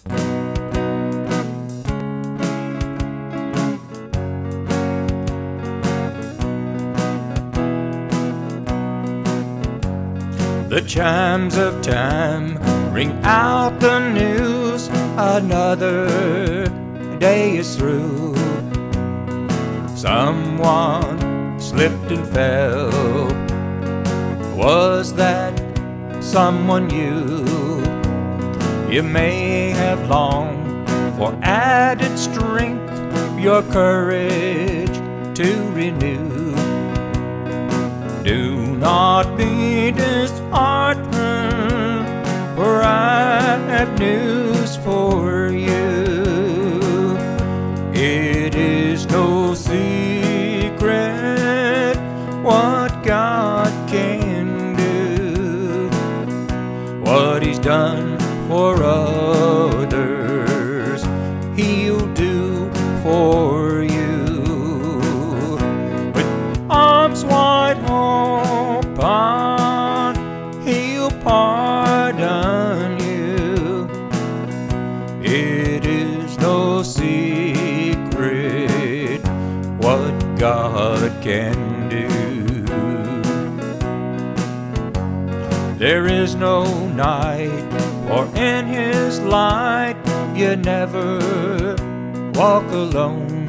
The chimes of time ring out the news. Another day is through. Someone slipped and fell. Was that someone you? You may have longed for added strength, your courage to renew. Do not be disheartened, for I have news for you. It is no secret what God can do. What He's done for others, He'll do for you. With arms wide open, He'll pardon you. It is no secret what God can do. There is no night, for in His light you never walk alone.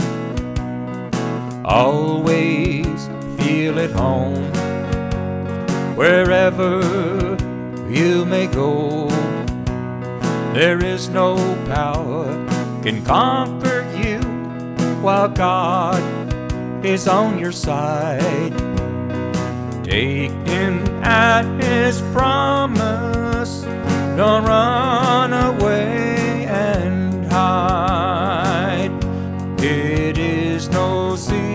Always feel at home wherever you may go. There is no power can conquer you while God is on your side. Take Him at His promise. Don't run away and hide. It is no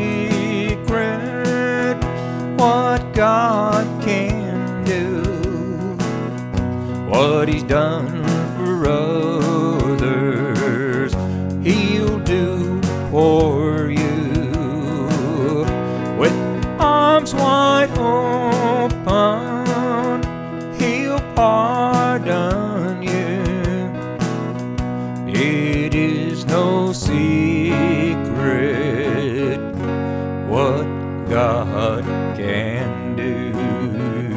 secret what God can do. What He's done for others, He'll do for you. With arms wide open, He'll pardon you. It is no secret what God can do.